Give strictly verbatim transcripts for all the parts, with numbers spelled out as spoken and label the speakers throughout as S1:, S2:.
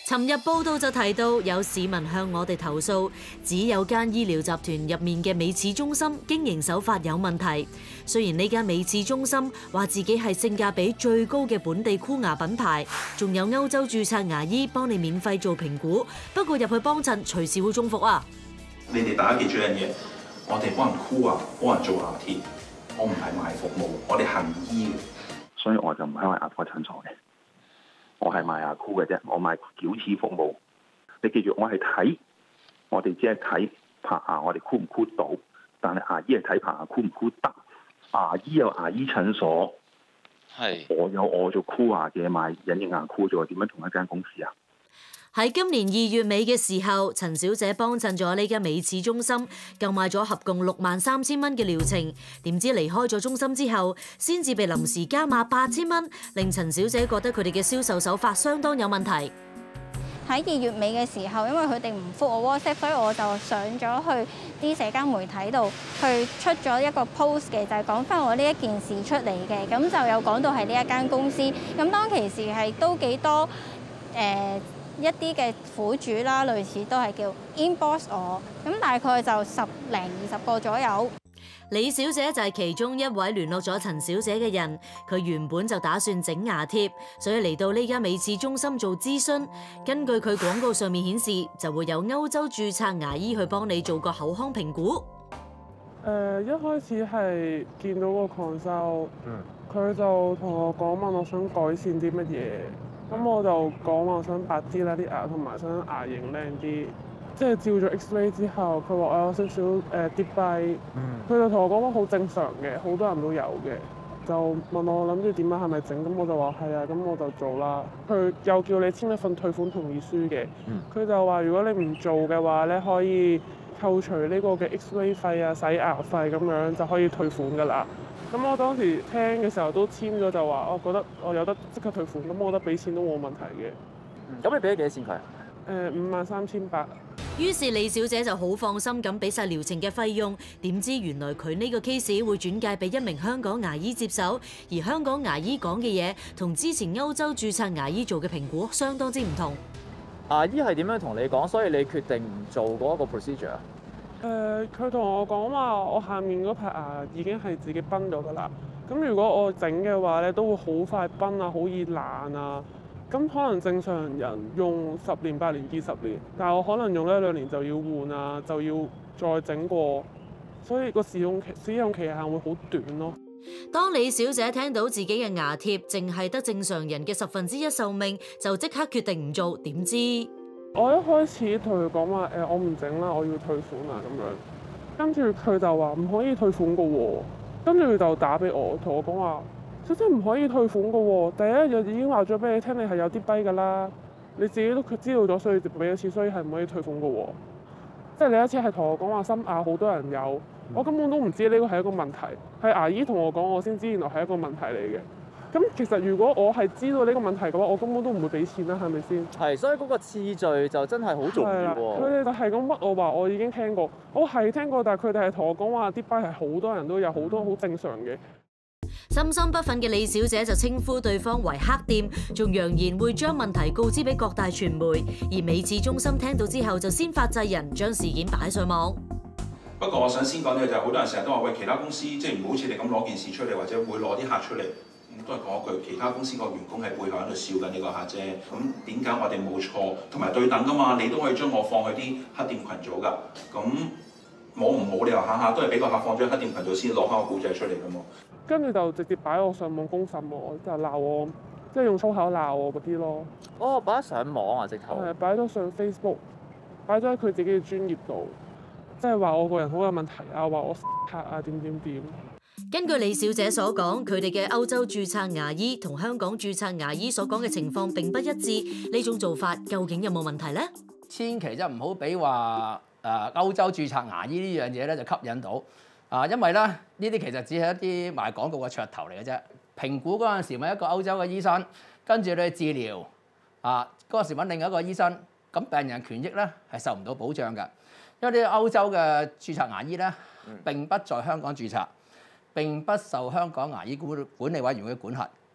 S1: 尋日報道就提到，有市民向我哋投訴，指有間醫療集團入面嘅美齒中心經營手法有問題。雖然呢間美齒中心話自己係性價比最高嘅本地箍牙品牌，仲有歐洲註冊牙醫幫你免費做評估，不過入去幫襯隨時會中伏啊！
S2: 你哋大家記住一樣嘢，我哋幫人箍牙，幫人做牙貼，我唔係賣服務，我哋行醫嘅，
S3: 所以我就唔喺牙科診所嘅。我係賣牙箍嘅啫，我賣矯齒服務。你記住，我係睇，我哋只係睇棚牙，我哋箍唔箍到，但係牙醫係睇棚牙箍唔箍得。牙醫有牙醫診所，係我有我做箍牙嘅賣隱形牙箍咗，點樣同一間公司啊？
S1: 喺今年二月尾嘅時候，陳小姐幫襯咗呢間美齒中心，購買咗合共六萬三千蚊嘅療程。點知離開咗中心之後，先至被臨時加碼八千蚊，令陳小姐覺得佢哋嘅銷售手法相當有問題。
S4: 喺二月尾嘅時候，因為佢哋唔覆我 WhatsApp，所以我就上咗去啲社交媒體度去出咗一個 post 嘅，就係講翻我呢一件事出嚟嘅。咁就有講到係呢一間公司。咁當其時係都幾多誒。呃一啲嘅苦主啦，類似都係叫 inbox 我，咁大概就十零二十個左右。
S1: 李小姐就係其中一位聯絡咗陳小姐嘅人，佢原本就打算整牙貼，所以嚟到呢間美齒中心做諮詢。根據佢廣告上面顯示，就會有歐洲註冊牙醫去幫你做個口腔評估。誒、
S5: 呃，一開始係見到個 consult，佢就同我講問我想改善啲乜嘢。咁我就講話想白啲啦啲牙，同埋想牙型靚啲。即係照咗 X-ray 之後，佢話我有少少誒跌跛。佢就同我講話好正常嘅，好多人都有嘅。就問我諗住點啊，係咪整？咁我就話係啊，咁我就做啦。佢又叫你簽一份退款同意書嘅。佢就話如果你唔做嘅話咧，可以扣除呢個嘅 X-ray 費啊、洗牙費咁樣就可以退款㗎啦。咁我當時聽嘅時候都簽咗，就話我覺得我有得即刻退款，咁我覺得俾錢都冇問題嘅。
S6: 咁、嗯、你俾咗幾多錢佢啊？
S5: 誒五萬三千八。
S1: 於是李小姐就好放心咁俾晒療程嘅費用，點知原來佢呢個 case 會轉介俾一名香港牙醫接手，而香港牙醫講嘅嘢同之前歐洲註冊牙醫做嘅評估相當之唔同。
S6: 牙醫係點樣同你講？所以你決定唔做嗰一個 procedure 啊？
S5: 誒，佢同我講話，我下面嗰排牙已經係自己崩咗㗎啦。咁如果我整嘅話咧，都會好快崩啊，好易爛啊。咁可能正常人用十年、八年、二十年，但係我可能用一兩年就要換啊，就要再整過。所以個使用期使用期限會好短咯。
S1: 當李小姐聽到自己嘅牙貼淨係得正常人嘅十分之一壽命，就即刻決定唔做。點知
S5: 我一開始同佢講話誒，我唔整啦，我要退款啊咁樣。跟住佢就話唔可以退款㗎喎。跟住佢就打俾我，同我講話，小姐唔可以退款㗎喎。第一日已經話咗俾你聽，你係有啲跛㗎啦。你自己都佢知道咗，所以就俾咗錢，所以係唔可以退款㗎喎。即係你一次係同我講話深牙好多人有，我根本都唔知呢個係一個問題，係牙醫同我講，我先知原來係一個問題嚟嘅。咁其實如果我係知道呢個問題嘅話，我根本都唔會俾錢啦，係咪先？
S6: 係，所以嗰個次序就真係好重要喎。
S5: 佢哋就係咁屈我話，我已經聽過，我係聽過，但係佢哋係同我講話啲跛係好多人都有，好多好正常嘅。
S1: 心心不忿嘅李小姐就稱呼對方為黑店，仲揚言會將問題告知俾各大傳媒。而美齒中心聽到之後就先發制人，將事件擺上網。
S2: 不過我想先講嘅就係好多人成日都話喂，其他公司即係唔好似你咁攞件事出嚟，或者會攞啲客出嚟。都係講一句，其他公司個員工喺背後喺度笑緊呢個客啫。咁點解我哋冇錯同埋對等㗎嘛？你都可以將我放去啲黑店群組㗎。咁我唔冇理由下下都係俾個客放咗黑店群組先攞翻個故仔出嚟㗎嘛。
S5: 跟住就直接擺我上網公審我，就鬧我，即係用粗口鬧我嗰啲咯。
S6: 哦，擺咗上網啊，直頭。
S5: 係擺咗上 Facebook，擺咗喺佢自己嘅專頁度，即係話我個人好有問題啊，話我客啊點點點。
S1: 根據李小姐所講，佢哋嘅歐洲註冊牙醫同香港註冊牙醫所講嘅情況並不一致，呢種做法究竟有冇問題呢？
S7: 千祈就唔好俾話誒歐洲註冊牙醫呢樣嘢咧就吸引到啊，因為咧呢啲其實只係一啲賣廣告嘅噱頭嚟嘅啫。評估嗰陣時咪一個歐洲嘅醫生，跟住你去治療啊，嗰陣時揾另一個醫生，咁病人權益咧係受唔到保障㗎，因為啲歐洲嘅註冊牙醫咧並不在香港註冊。並不受香港牙醫管管理委員會管轄，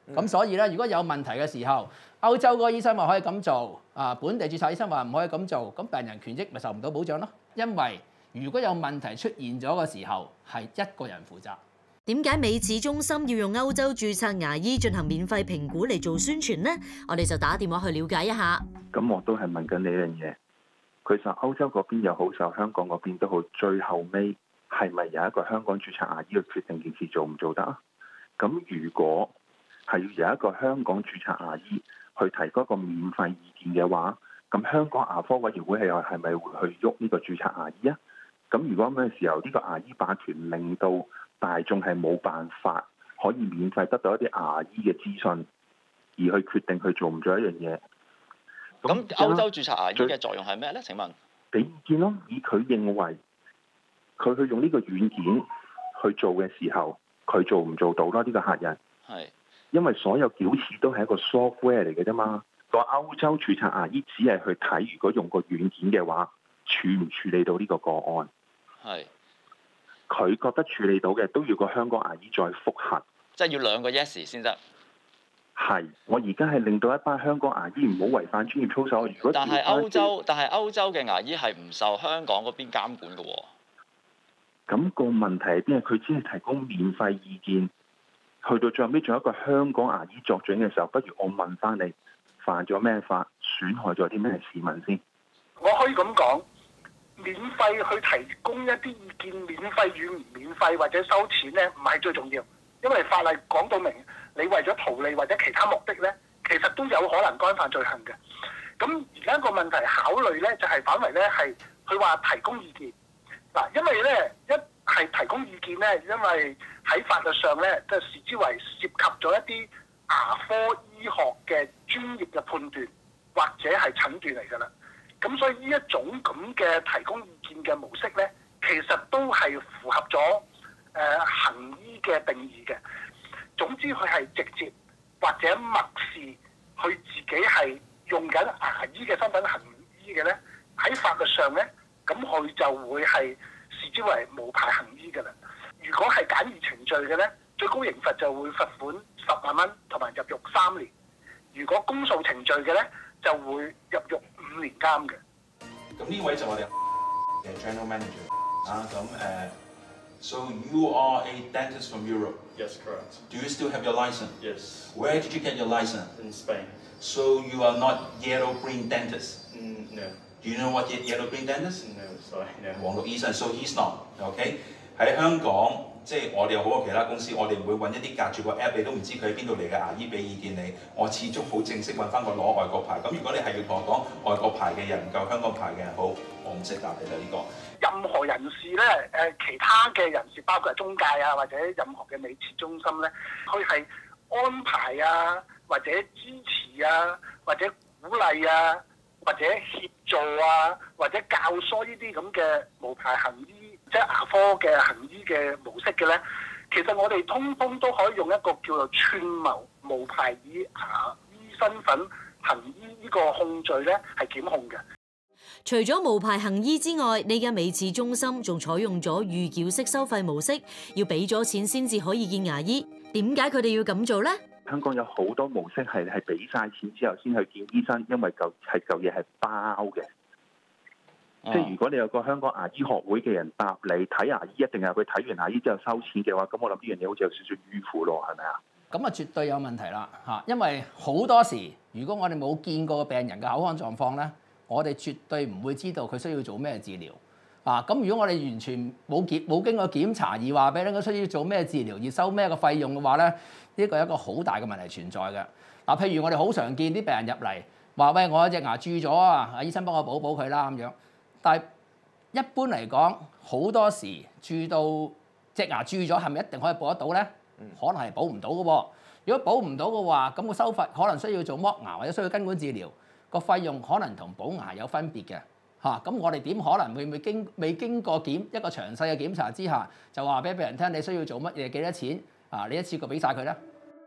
S7: 咁、嗯、所以咧，如果有問題嘅時候，歐洲嗰個醫生話可以咁做，啊本地註冊醫生話唔可以咁做，咁病人權益咪受唔到保障咯？因為如果有問題出現咗嘅時候，係一個人負責。
S1: 點解美齒中心要用歐洲註冊牙醫進行免費評估嚟做宣傳呢？我哋就打電話去了解一下。
S3: 咁我都係問緊你一樣嘢，其實歐洲嗰邊又好，受香港嗰邊都好，最後尾係咪有一個香港註冊牙醫去決定件事做唔做得啊？咁如果係要有一個香港註冊牙醫去提供一個免費意見嘅話，咁香港牙科委員會係又係咪會去喐呢個註冊牙醫啊？咁如果咩時候呢個牙醫霸權令到大眾係冇辦法可以免費得到一啲牙醫嘅資訊，而去決定去做唔做一樣嘢？
S8: 咁歐洲註冊牙醫嘅作用係咩咧？請問
S3: 俾意見咯，以佢認為佢去用呢個軟件去做嘅時候，佢做唔做到啦？呢個客人係因為所有矯齒都係一個 software 嚟嘅啫嘛。個歐洲註冊牙醫只係去睇，如果用個軟件嘅話，處唔處理到呢個個案？係。佢覺得處理到嘅都要個香港牙醫再覆核，
S8: 即係要兩個 yes 先得。
S3: 係，我而家係令到一班香港牙醫唔好違反專業操守。如果
S8: 但係歐洲，但係歐洲嘅牙醫係唔受香港嗰邊監管嘅喎。
S3: 咁個問題係邊？佢只係提供免費意見，去到最後尾仲有一個香港牙醫作準嘅時候，不如我問翻你，犯咗咩法，損害咗啲咩市民先？
S9: 我可以咁講。免費去提供一啲意見，免費與唔免費或者收錢咧，唔係最重要，因為法例講到明，你為咗圖利或者其他目的咧，其實都有可能干犯罪行嘅。咁而家個問題考慮咧，就係、是、反為咧係佢話提供意見嗱，因為咧一係提供意見咧，因為喺法律上咧，即係視之為涉及咗一啲牙科醫學嘅專業嘅判斷或者係診斷嚟㗎啦。咁所以呢一種咁嘅提供意見嘅模式咧，其實都係符合咗誒、呃、行醫嘅定義嘅。總之佢係直接或者默示佢自己係用緊牙醫嘅身份行醫嘅咧，喺法律上咧，咁佢就會係視之為無牌行醫嘅啦。如果係簡易程序嘅咧，最高刑罰就會罰款十萬蚊同埋入獄三年。如果公訴程序嘅咧，就會入獄五年監嘅。
S2: 咁呢位就我哋嘅 General Manager 啊，咁誒 ，So you are a dentist from Europe?
S10: Yes, correct.
S2: Do you still have your license?
S10: Yes.
S2: Where did you get your license?
S10: In Spain.
S2: So you are not yellow green dentist?
S10: Mm, no.
S2: Do you know what yellow green dentist?
S10: No, sorry, no.
S2: 黃綠醫生 ，so he's not. OK，喺香港。即係我哋好過其他公司，我哋唔會揾一啲隔住個 app， 你都唔知佢喺邊度嚟嘅牙醫俾意見你。我始終好正式揾翻個攞外國牌。咁如果你係要同我講外國牌嘅人唔夠香港牌嘅人好，我唔識答你啦呢個。
S9: 任何人士咧，誒其他嘅人士，包括係中介啊，或者任何嘅美齒中心咧，佢係安排啊，或者支持啊，或者鼓勵啊，或者協助啊，或者教唆呢啲咁嘅無牌行醫。即係牙科嘅行醫嘅模式嘅咧，其實我哋通通都可以用一個叫做串謀無牌以牙醫身份行醫呢個控罪咧，係檢控嘅。
S1: 除咗無牌行醫之外，呢間美齒中心仲採用咗預繳式收費模式，要俾咗錢先至可以見牙醫。點解佢哋要咁做咧？
S3: 香港有好多模式係係俾晒錢之後先去見醫生，因為舊係舊嘢係包嘅。即係如果你有個香港牙醫學會嘅人答你睇牙醫，一定係佢睇完牙醫之後收錢嘅話，咁我諗呢樣嘢好似有少少迂腐咯，係咪啊？咁
S7: 啊，絕對有問題啦嚇！因為好多時，如果我哋冇見過個病人嘅口腔狀況咧，我哋絕對唔會知道佢需要做咩治療啊！咁如果我哋完全冇檢冇經過檢查而話俾你佢需要做咩治療而收咩個費用嘅話咧，呢個係一個好大嘅問題存在嘅。嗱，譬如我哋好常見啲病人入嚟話：喂，我有隻牙蛀咗啊！醫生幫我補補佢啦咁樣。但係一般嚟講，好多時蛀到隻牙蛀咗，係咪一定可以補得到咧？可能係補唔到嘅喎。如果補唔到嘅話，咁個收費可能需要做剝牙或者需要根管治療，個費用可能同補牙有分別嘅嚇。咁我哋點可能會唔會經未經過檢一個詳細嘅檢查之下，就話俾病人聽你需要做乜嘢幾多錢啊？你一次過俾晒佢咧？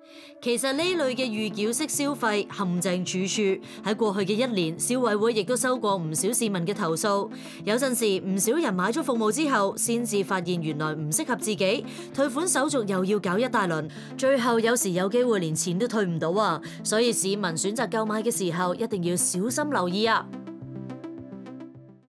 S1: 其實呢類嘅預繳式消費陷阱處處，喺過去嘅一年，消委會亦都收過唔少市民嘅投訴。有陣時唔少人買咗服務之後，先至發現原來唔適合自己，退款手續又要搞一大輪，最後有時有機會連錢都退唔到啊！所以市民選擇購買嘅時候，一定要小心留意啊！